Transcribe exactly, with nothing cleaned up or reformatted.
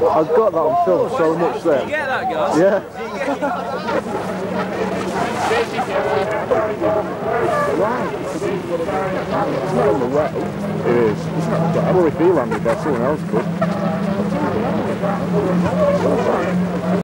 I've got that on film so much then. You get that, guys? Yeah. It's not in the way. It is. It's not, I don't really feel landed there, someone else could.